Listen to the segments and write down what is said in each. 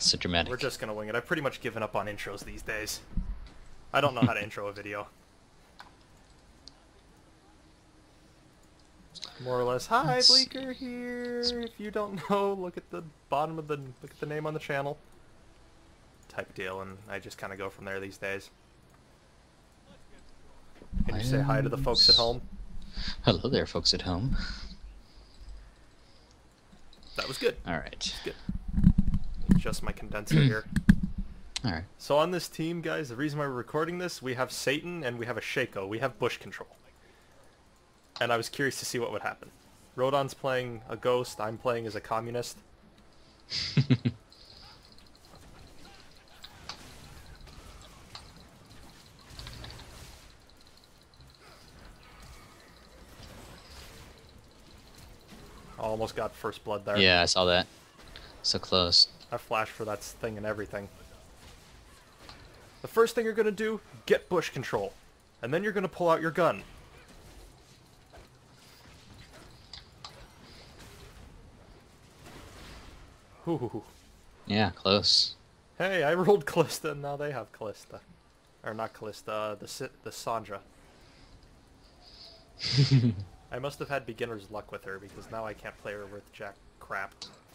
so dramatic. We're just gonna wing it. I've pretty much given up on intros these days. I don't know how to intro a video. More or less. Hi, Bleaker here. If you don't know, look at the bottom of the name on the channel. Type deal, and I just kind of go from there these days. Can you say hi to the folks at home? Hello there, folks at home. That was good. All right. Good. Adjust my condenser here. All right. So on this team, guys, the reason why we're recording this, we have Satan and we have a Shaco. We have bush control. And I was curious to see what would happen. Rohdon's playing a ghost. I'm playing as a communist. Almost got first blood there. Yeah, I saw that. So close. I flashed for that thing and everything. The first thing you're going to do, get bush control. And then you're going to pull out your gun. Ooh. Yeah, close. Hey, I rolled Callista and now they have Callista. Or not Callista, the Sandra. I must have had beginner's luck with her because now I can't play her with jack crap.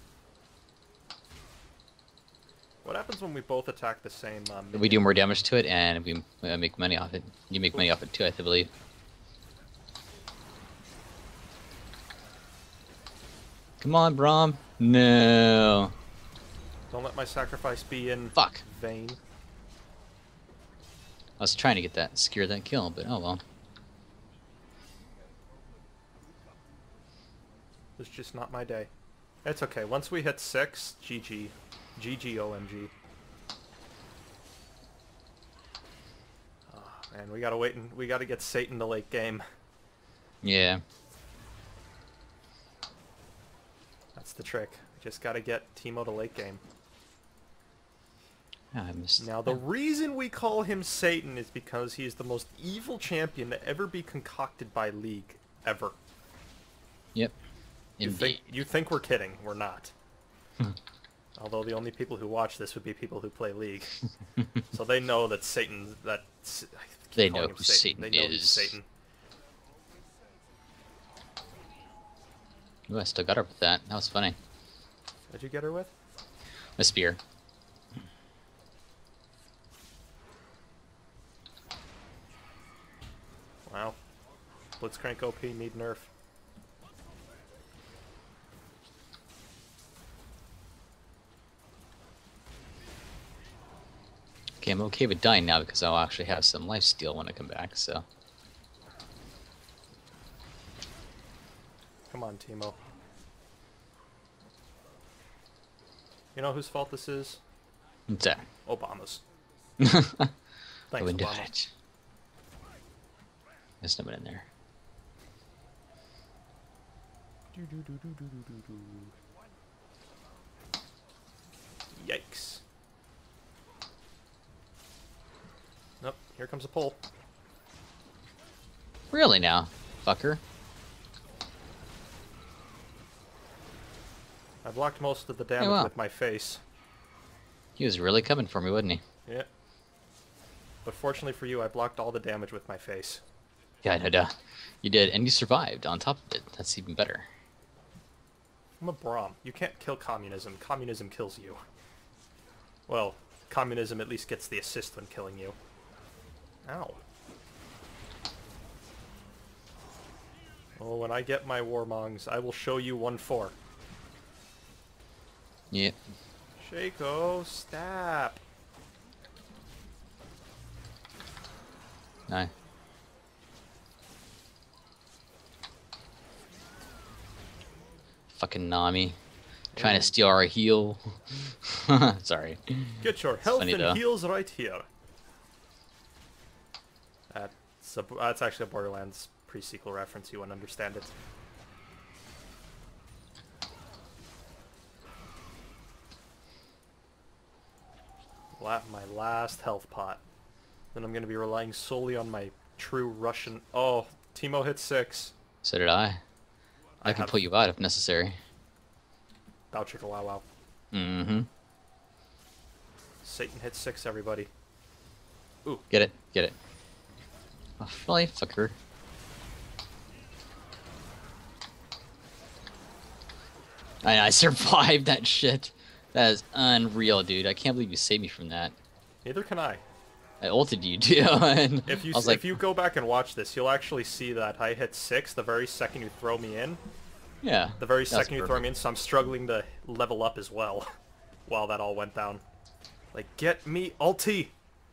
What happens when we both attack the same We do more damage to it and we make money off it. You make money off it too, I believe. Come on, Braum. No. Don't let my sacrifice be in vain. I was trying to get that, secure that kill, but oh well. It's just not my day. It's okay. Once we hit 6, GG. GG OMG. Oh, man, we gotta wait and we gotta get Satan to late game. Yeah. That's the trick. Just gotta get Teemo to late game. Oh, I missed. Now the reason we call him Satan is because he is the most evil champion to ever be concocted by League. Ever. Yep. You think we're kidding. We're not. Although the only people who watch this would be people who play League. So they know that Satan... They know who Satan is. They know is. he's Satan. Ooh, I still got her with that. That was funny. What'd you get her with? A spear. Wow. Blitzcrank OP need nerf. Okay, I'm okay with dying now because I'll actually have some lifesteal when I come back, so. Come on, Teemo. You know whose fault this is? What's that? Obama's. I Thanks, wouldn't do Obama. it. There's no one in there. Yikes. Nope, here comes a pull. Really now, fucker? I blocked most of the damage with my face. He was really coming for me, wasn't he? Yeah. But fortunately for you, I blocked all the damage with my face. Yeah, no, you did, and you survived on top of it. That's even better. I'm a Braum. You can't kill communism. Communism kills you. Well, communism at least gets the assist when killing you. Ow. Well, when I get my warmongs, I will show you 1-4. Yep. Shaco, stop. No. Fucking Nami. Trying to steal our heal. Sorry. Get your health funny, and though. heals right here. That's actually a Borderlands pre-sequel reference. You wouldn't understand it. My last health pot. Then I'm going to be relying solely on my true Russian... Oh, Teemo hit 6. So did I. I can pull you out if necessary. Bow chicka wow wow. Mm-hmm. Satan hit 6, everybody. Ooh. Get it, get it. Oh, really, fucker. I survived that shit. That is unreal, dude. I can't believe you saved me from that. Neither can I. I ulted you too, and If you go back and watch this, you'll actually see that I hit 6 the very second you throw me in. yeah. The very second you throw me in, so I'm struggling to level up as well while that all went down. Like, get me ulti!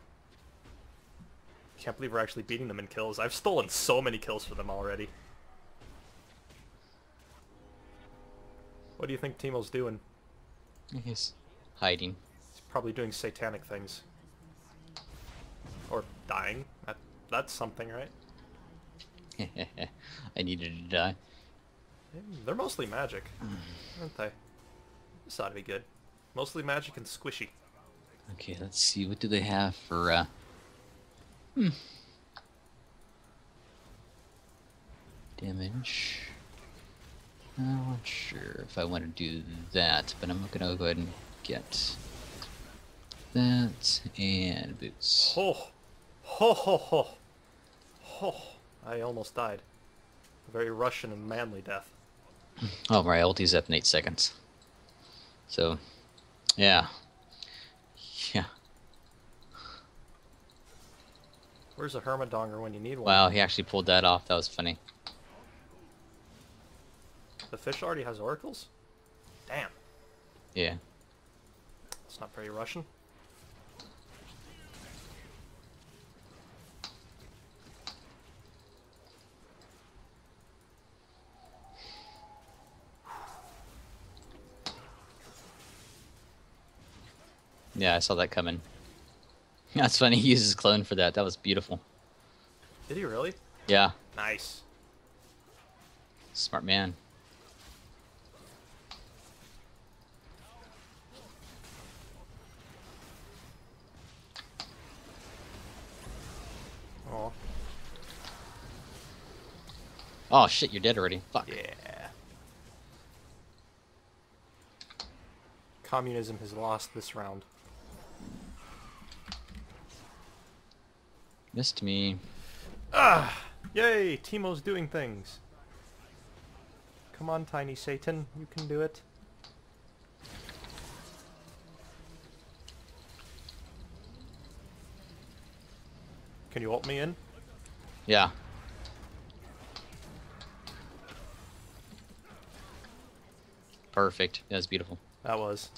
Can't believe we're actually beating them in kills. I've stolen so many kills for them already. What do you think Teemo's doing? He's hiding. He's probably doing satanic things. Or dying. That's something, right? I needed to die. They're mostly magic, aren't they? This ought to be good. Mostly magic and squishy. Okay, let's see. What do they have for, damage? I'm not sure if I want to do that, but I'm gonna go ahead and get that and boots. Oh! Ho ho ho! Ho! I almost died. A very Russian and manly death. Oh, my ulti's up in 8 seconds. So, yeah. Yeah. Where's a Hermadonger when you need one? Wow, he actually pulled that off. That was funny. The fish already has oracles? Damn. Yeah. It's not very Russian. Yeah, I saw that coming. That's funny. He uses clone for that. That was beautiful. Did he really? Yeah. Nice. Smart man. Oh. Oh shit, you're dead already. Fuck. Yeah. Communism has lost this round. Missed me. Ah! Yay! Teemo's doing things. Come on, tiny Satan. You can do it. Can you ult me in? Yeah. Perfect. That's beautiful. That was.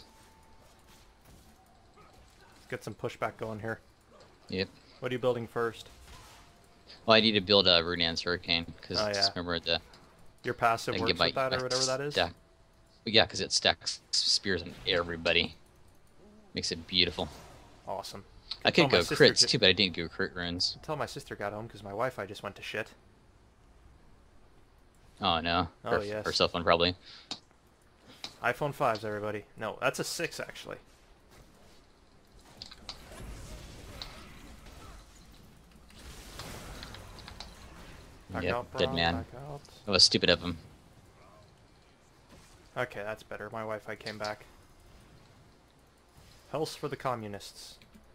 Let's get some pushback going here. Yep. What are you building first? Well, I need to build a Runan's Hurricane because Oh, yeah. remember the. Your passive I can works get my with that or whatever that is? stack. Yeah, because it stacks spears on everybody. Makes it beautiful. Awesome. I could tell my go sister crits too, but I didn't go crit runes. Until my sister got home because my Wi-Fi just went to shit. Oh no. Oh, yes. Her cell phone probably. iPhone 5s, everybody. No, that's a 6 actually. Back Yep, out, dead Braun, man. back out. That was stupid of him. Okay, that's better. My Wi-Fi came back. Health for the communists.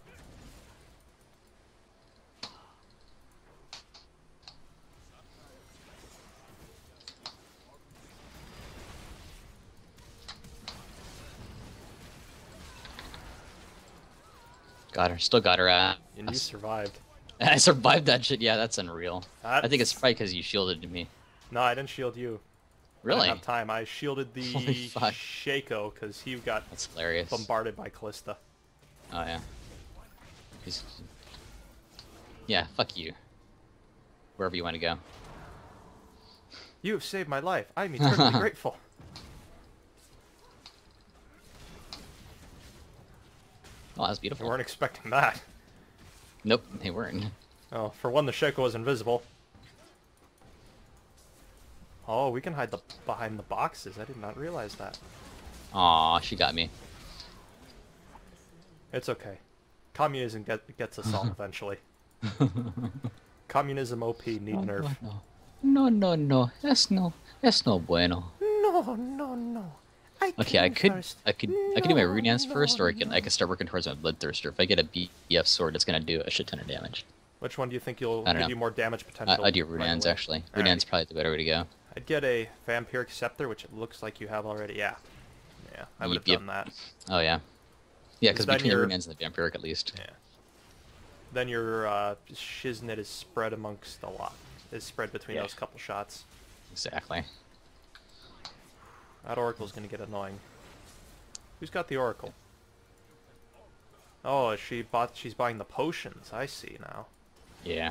Got her. Still got her ass. And you survived. I survived that shit. Yeah, that's unreal. That's... I think it's probably because you shielded me. No, I didn't shield you. Really? I didn't have time. I shielded the Holy fuck. Shaco because he got That's hilarious. bombarded by Callista. Oh yeah. Yeah, fuck you. Wherever you want to go. You have saved my life. I'm eternally grateful. Oh, that's beautiful. You weren't expecting that. Nope, they weren't. Oh, for one, the Shaco was invisible. Oh, we can hide behind the boxes. I did not realize that. Aw, she got me. It's okay. Communism gets us all eventually. Communism OP need nerf. No, no, no, no. That's no bueno. No, no, no. Okay, I could do my rune dance first, or I could start working towards my bloodthirster. If I get a BF sword, it's gonna do a shit ton of damage. Which one do you think you'll I don't give know. you more damage potential? I do rune right dance away? actually. Rune dance is probably the better way to go. I'd get a vampiric scepter, which it looks like you have already. Yeah, yeah, I would have Yep. done that. Oh yeah. Yeah, because then between the your- rune dance and the vampiric at least. Yeah. Then your shiznit is spread amongst a lot. Is spread between those couple shots. Exactly. That oracle's gonna get annoying. Who's got the oracle? Oh, she's buying the potions. I see now. Yeah.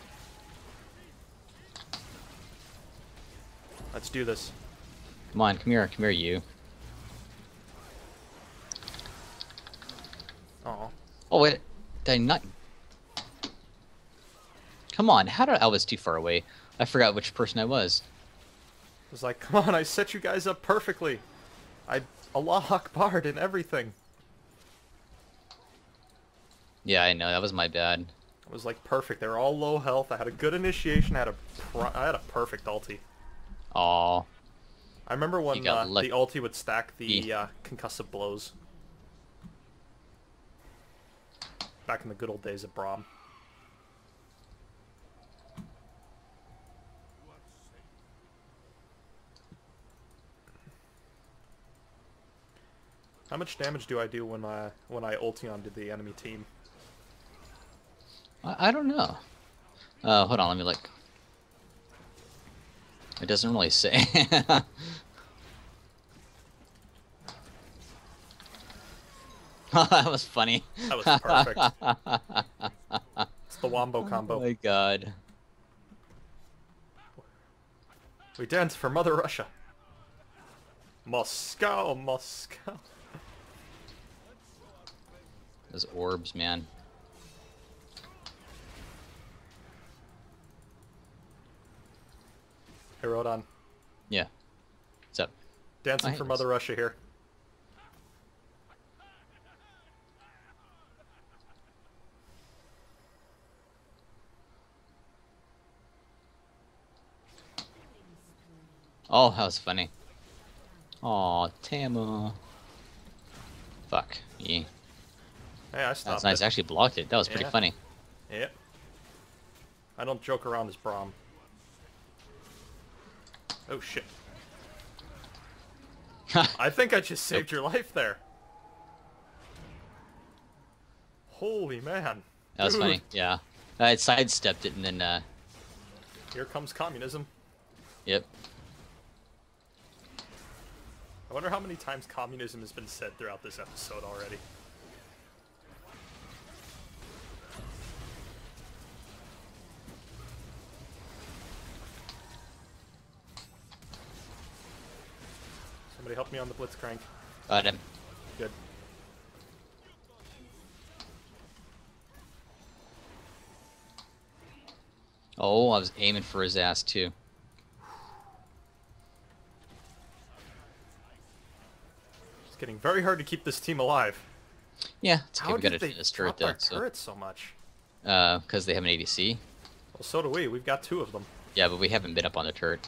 Let's do this. Come on, come here, you. Oh. Oh wait, did I not? Come on, how did I was too far away? I forgot which person I was. It was like, come on, I set you guys up perfectly. Allah Akbar'd and everything. Yeah, I know that was my bad. It was like perfect. They were all low health. I had a good initiation. I had a perfect ulti. Aw. I remember when the lucky. ulti would stack the concussive blows. Back in the good old days of Braum. How much damage do I do when I ulti onto the enemy team? I don't know. Hold on, let me look. It doesn't really say. That was funny. That was perfect. It's the wombo combo. Oh my god. We dance for Mother Russia. Moscow, Moscow. Those orbs, man. Hey, Rohdon. Yeah. What's up? Dancing for Mother Russia here. Oh, that was funny. Aw, Tama. Fuck. Yeah. Hey, I stopped That's nice. it. I actually blocked it. That was pretty Yeah. funny. Yep. I don't joke around as Braum. Oh, shit. I think I just saved your life there. Holy man. That was Dude. funny. Yeah. I had sidestepped it and then, Here comes communism. yep. I wonder how many times communism has been said throughout this episode already. Somebody help me on the Blitzcrank. Got him. Good. Oh, I was aiming for his ass too. It's getting very hard to keep this team alive. Yeah, it's okay. How We got did they a drop turret our though, so. turrets so much? Because they have an ADC. Well, so do we. We've got 2 of them. Yeah, but we haven't been up on the turret.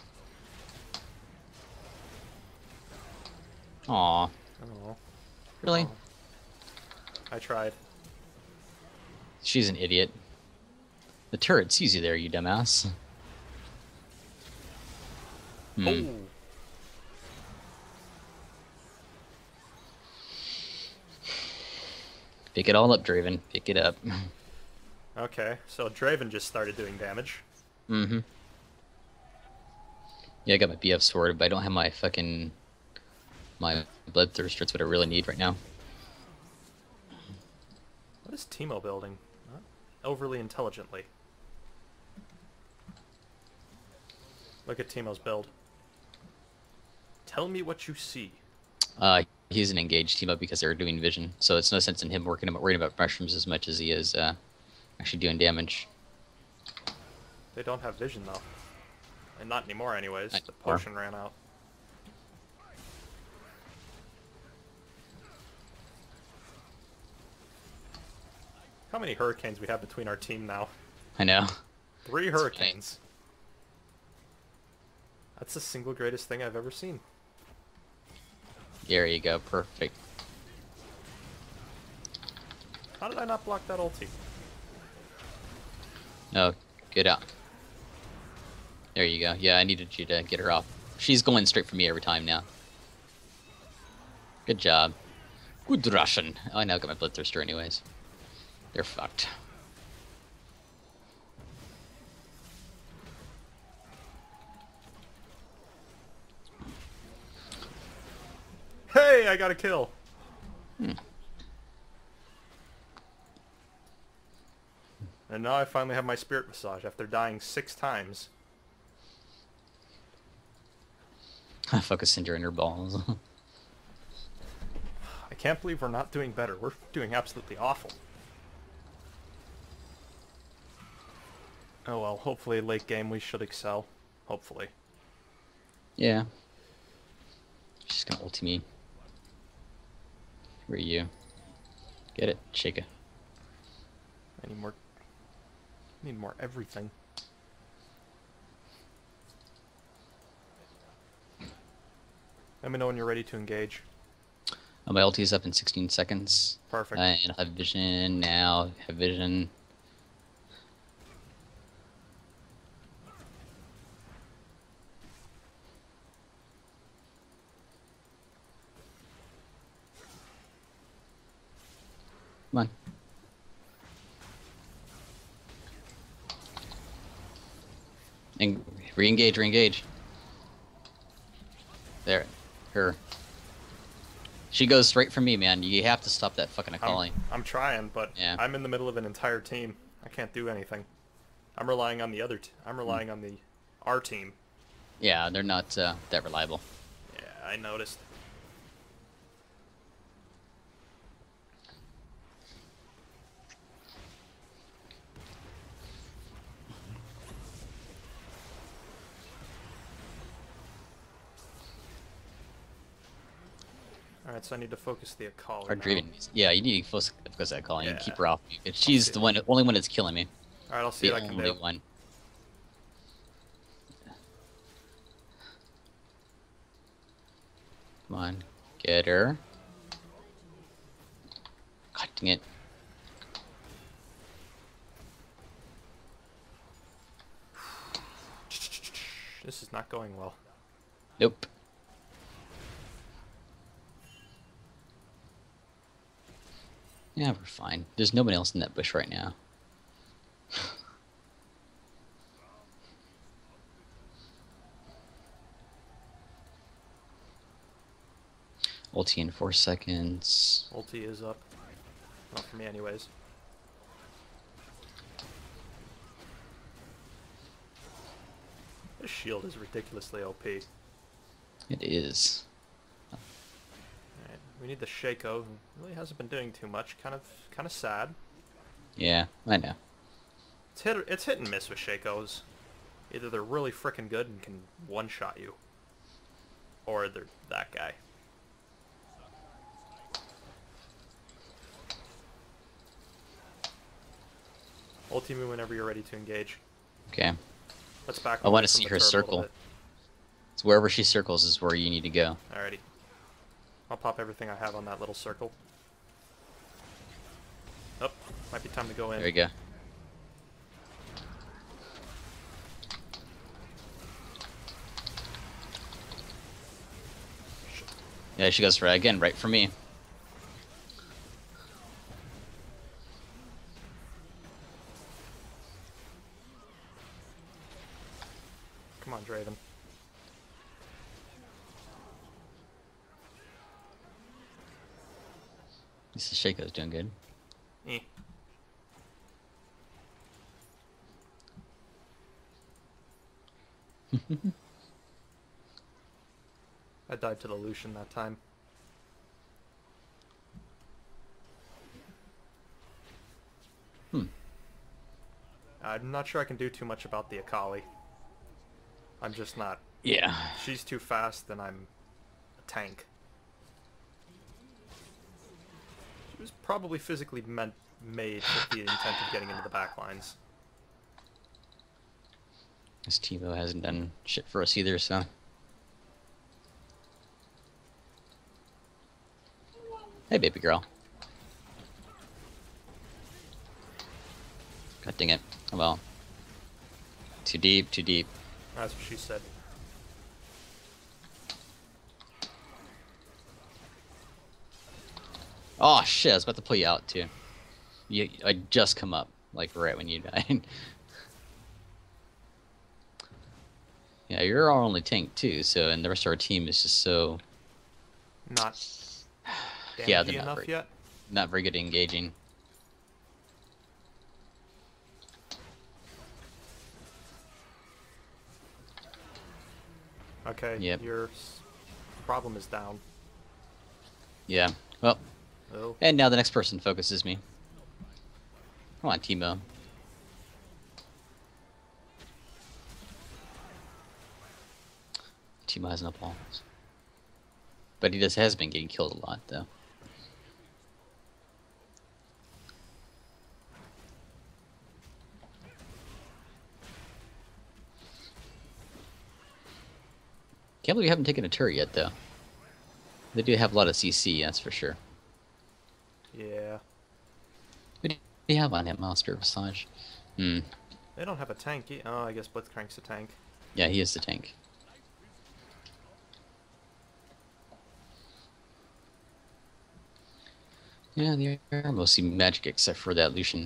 Aw. Oh, Really? I tried. She's an idiot. The turret sees you there, you dumbass. Hmm. Oh. Pick it all up, Draven. Pick it up. Okay, so Draven just started doing damage. Mm-hmm. Yeah, I got my BF sword, but I don't have my fucking... my bloodthirster. That's what I really need right now. What is Teemo building? Not overly intelligently. Look at Teemo's build. Tell me what you see. He's an engaged team up because they're doing vision, so it's no sense in him worrying about mushrooms as much as he is actually doing damage. They don't have vision though. And not anymore anyways. Not The anymore. potion ran out. How many hurricanes we have between our team now? I know. 3 That's hurricanes. That's the single greatest thing I've ever seen. There you go. Perfect. How did I not block that ulti? Oh, get out. There you go. Yeah, I needed you to get her off. She's going straight for me every time now. Good job. Good Russian. Oh, I now got my Bloodthirster anyways. They're fucked. Hey, I got a kill. And now I finally have my spirit massage after dying 6 times. Focus Cinder in her balls. I can't believe we're not doing better. We're doing absolutely awful. Oh well, hopefully late game we should excel. Hopefully. Yeah. She's gonna ulti me. Where are you? Get it, shake it. I need more everything. Let me know when you're ready to engage. Oh, my ulti is up in 16 seconds. Perfect. And I have vision now. Have vision. Come on. And re-engage, re-engage. There. Her. She goes straight for me, man. You have to stop that fucking Akali. I'm trying, but Yeah. I'm in the middle of an entire team. I can't do anything. I'm relying on the other I'm relying on our team. Yeah, they're not that reliable. Yeah, I noticed. Alright, so I need to focus the Akali Or now. Draven. Yeah, you need to focus that Akali and Yeah. keep her off me. She's the only one that's killing me. Alright, I'll see The what I can only do. one. Come on, get her. God dang it. This is not going well. Nope. Yeah, we're fine. There's nobody else in that bush right now. Ulti in 4 seconds. Ulti is up. Not for me anyways. This shield is ridiculously OP. It is. Alright, we need the Shaco, who really hasn't been doing too much. Kind of sad. Yeah, I know. It's hit and miss with Shacos. Either they're really freaking good and can one-shot you, or they're that guy. Ulti me whenever you're ready to engage. Okay. Let's back I away want to from see the her turret a little circle. bit. So wherever she circles is where you need to go. Alrighty. I'll pop everything I have on that little circle. Oh, might be time to go in. There you go. Yeah, she goes right again, right for me. Come on, Draven. This is Shaco's doing good. Eh. I died to the Lucian that time. I'm not sure I can do too much about the Akali. I'm just not. Yeah. She's too fast, and I'm a tank. She was probably physically made with the intent of getting into the back lines. This TiVo hasn't done shit for us either, so. Hey, baby girl. God dang it. Oh, well. Too deep, too deep. That's what she said. Oh, shit. I was about to pull you out, too. I just come up, like, right when you died. Yeah, you're our only tank, too, so, and the rest of our team is just so... Not Yeah, damagey they're enough yet? not very good at engaging. Okay, Yep. your problem is down. Yeah. Well, Oh. and now the next person focuses me. Come on, Timo. Timo has no balls. But he has been getting killed a lot, though. Can't believe you haven't taken a turret yet, though. They do have a lot of CC, that's for sure. Yeah. What do you have on him, Monster Visage? Hmm. They don't have a tank. Oh, I guess Blitzcrank's a tank. Yeah, he is the tank. Yeah, they are mostly magic except for that Lucian.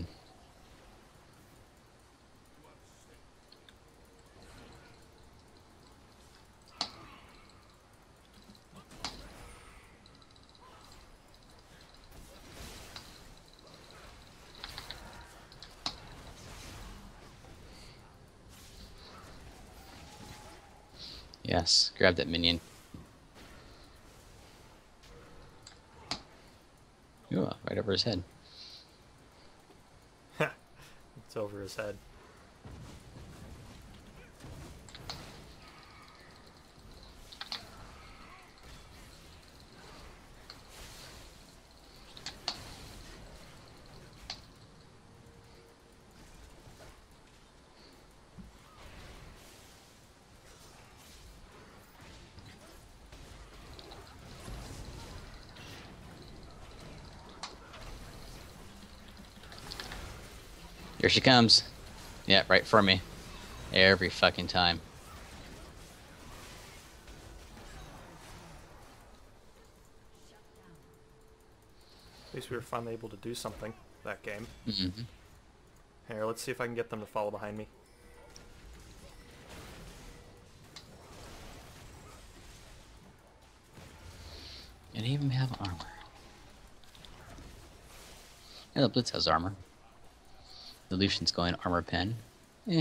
Yes, grab that minion. Ooh, right over his head. It's over his head. Here she comes. Yeah, right for me. Every fucking time. At least we were finally able to do something that game. Mm-hmm. Here, let's see if I can get them to follow behind me. And they even have armor. Yeah, the Blitz has armor. The Lucian's going armor pen. Eh.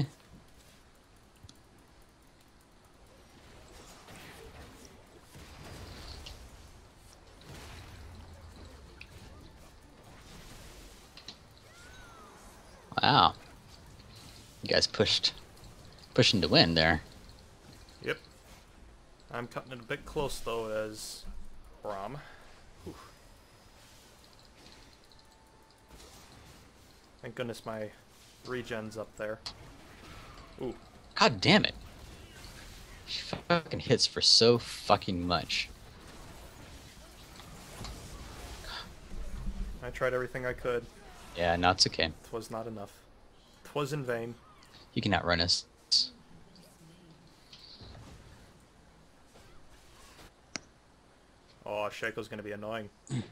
Wow. You guys pushing to win there. Yep. I'm cutting it a bit close, though, as Rom. Oof. Thank goodness my regen's up there. Ooh. God damn it. She fucking hits for so fucking much. I tried everything I could. Yeah, no, it's okay. 'Twas not enough. 'Twas in vain. You can outrun us. Oh, Shaco's gonna be annoying.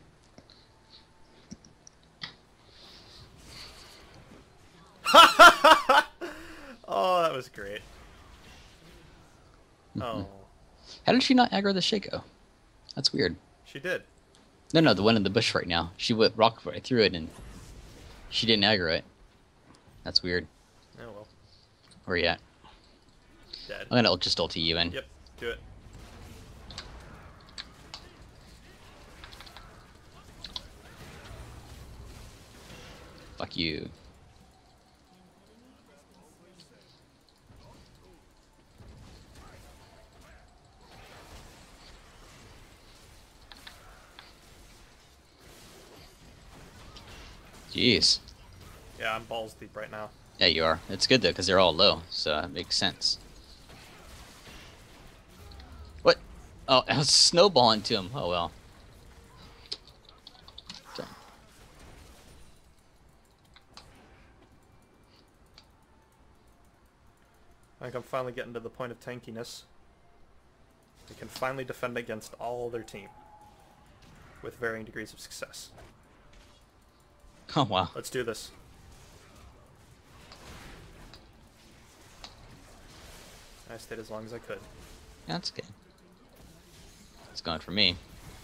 Oh, that was great. Oh, How did she not aggro the Shaco? That's weird. she did. No, the one in the bush right now. She went rock right through it and she didn't aggro it. That's weird. Oh well. Where you at? Dead. I'm gonna just ulti you in. Yep, do it. Fuck you. Jeez. Yeah, I'm balls deep right now. Yeah, you are. It's good though, because they're all low, so it makes sense. What? Oh, I was snowballing to him. Oh well. I think I'm finally getting to the point of tankiness. They can finally defend against all their team. With varying degrees of success. Oh, wow. Let's do this. I stayed as long as I could. That's good. It's going for me.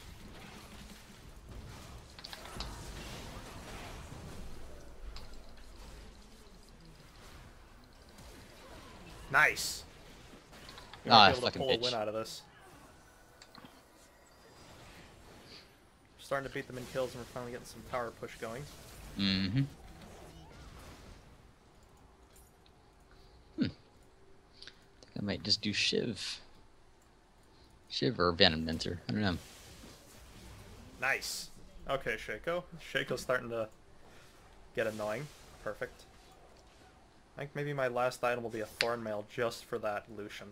Nice! We Ah, might be able to fucking pull a bitch. win out of this. We're starting to beat them in kills and we're finally getting some power push going. Mm-hmm. I might just do Shiv. Shiv or Venom Dancer. I don't know. Nice! Okay, Shaco. Shaco's starting to get annoying. Perfect. I think maybe my last item will be a Thornmail just for that Lucian.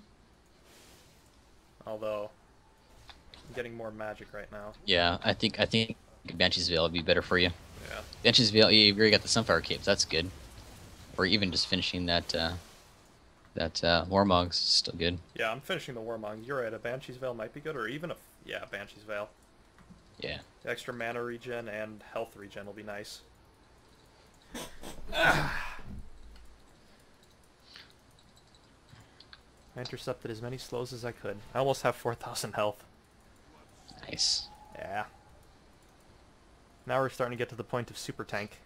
Although, I'm getting more magic right now. Yeah, I think Banshee's Veil would be better for you. Yeah. Banshee's Veil, you already got the Sunfire Capes. That's good. Or even just finishing that Warmog's is still good. Yeah, I'm finishing the Warmong. You're right, a Banshee's Veil might be good, or even a... Yeah, Banshee's Veil. Yeah. The extra mana regen and health regen will be nice. I intercepted as many slows as I could. I almost have 4,000 health. Nice. Yeah. Now we're starting to get to the point of super tank.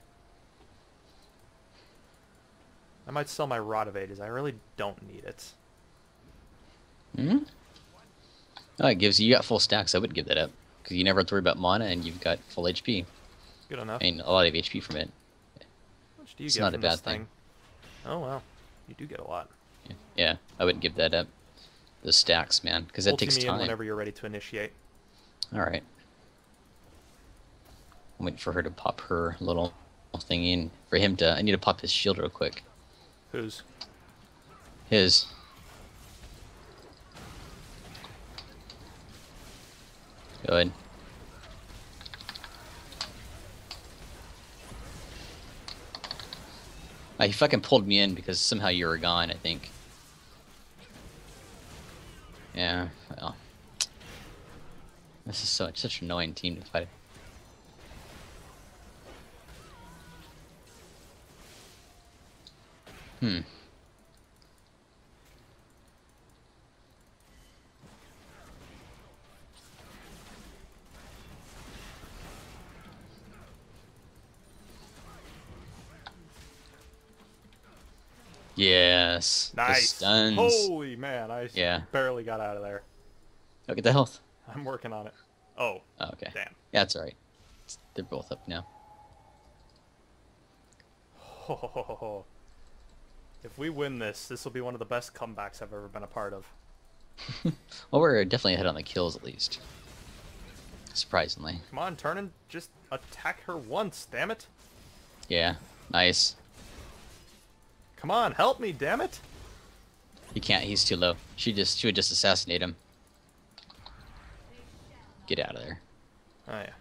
I might sell my Rod of Ages. I really don't need it. Hmm? Oh, it gives you got full stacks. I wouldn't give that up. Because you never have to worry about mana and you've got full HP. Good enough. I mean, a lot of HP from it. How much do you It's get not from a bad this thing? Oh, wow. You do get a lot. Yeah, I wouldn't give that up. The stacks, man. Because that takes Ulti me in time. whenever you're ready to initiate. Alright. I'm waiting for her to pop her little thing in. For him to... I need to pop his shield real quick. Whose? His. Go ahead. He fucking pulled me in because somehow you were gone, I think. Yeah, well. This is such an annoying team to fight. Hmm. Yes. The Nice. stuns. Holy man, I Yeah. barely got out of there. Look at the health. I'm working on it. Oh, Oh, okay. damn. Yeah, it's alright. They're both up now. Ho, ho, ho, ho, ho. If we win this, this will be one of the best comebacks I've ever been a part of. Well, we're definitely ahead on the kills at least. Surprisingly. Come on, turn and just attack her once, damn it. Yeah. Nice. Come on, help me, damn it. He can't, he's too low. She would just assassinate him. Get out of there. Oh, yeah.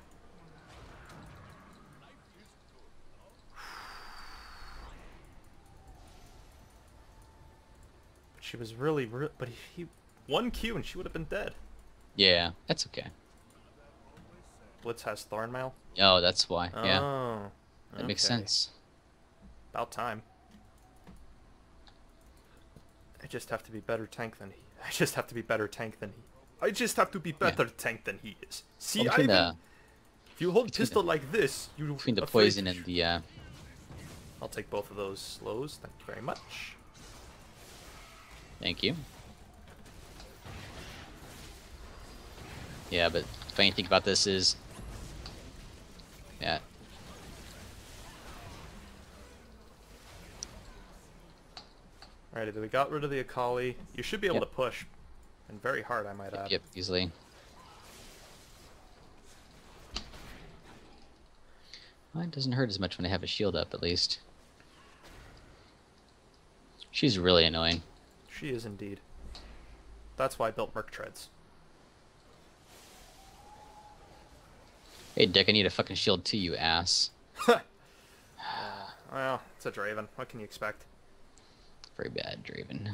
But she was really, but he 1Q and she would have been dead. Yeah, that's okay. Blitz has Thornmail. Oh, that's why. Yeah. Oh, That makes okay. sense. About time. I just have to be better tank than he. I just have to be better tank than he. I just have to be better tank than he is. See, Well, between Ivan, if you hold between pistol like this, you between the afraid- poison and the I'll take both of those slows. Thank you very much. thank you. Yeah, but funny thing about this is, yeah. Alrighty, we got rid of the Akali. You should be able Yep. to push, and very hard, I might add. Yep, easily. Well, it doesn't hurt as much when I have a shield up, at least. She's really annoying. She is indeed. That's why I built Merc Treads. Hey, Dick, I need a fucking shield too, you ass. Well, it's a Draven. What can you expect? very bad, Draven.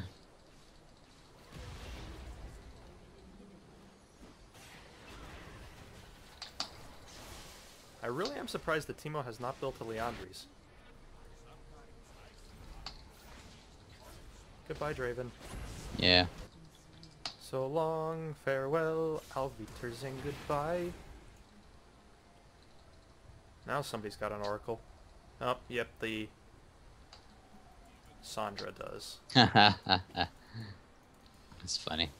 I really am surprised that Teemo has not built a Leandries. Goodbye, Draven. Yeah. So long, farewell, Alviters, and goodbye. Now somebody's got an Oracle. Oh, yep, the Sandra does. That's funny.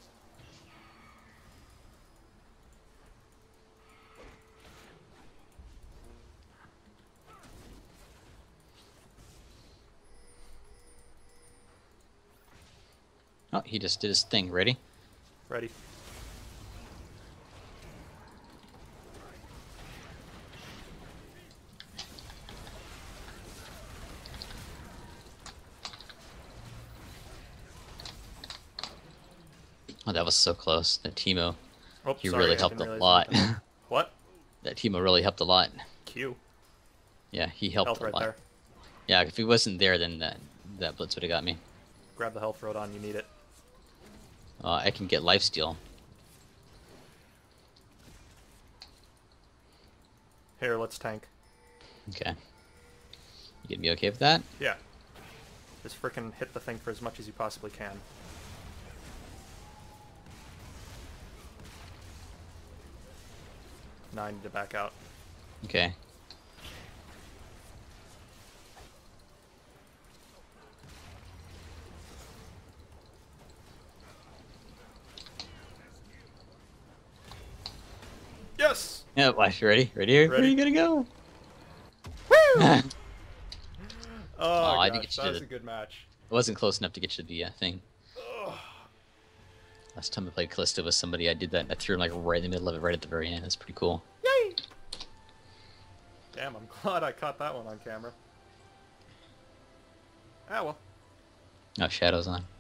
Oh, he just did his thing. Ready? Ready. Oh, that was so close. That Teemo, Oh, he sorry, really I helped didn't a realize lot. anything. What? That Teemo really helped a lot. Q. Yeah, he helped Health a right lot. there. Yeah, if he wasn't there, then that blitz would have got me. Grab the health, Rohdon, you need it. I can get lifesteal. Here, let's tank. Okay. You gonna be okay with that? Yeah. Just frickin' hit the thing for as much as you possibly can. Now I need to back out. Okay. Yes! Yeah, wife, you ready? Ready? Where are Ready. you gonna go? Woo! It Oh, I gosh, didn't get you that to was the- a good match. wasn't close enough to get you to the thing. Ugh. Last time I played Callisto with somebody, I did that. I threw him like right in the middle of it, right at the very end. That's pretty cool. Yay! Damn, I'm glad I caught that one on camera. Ah, well. Oh, Shadow's on.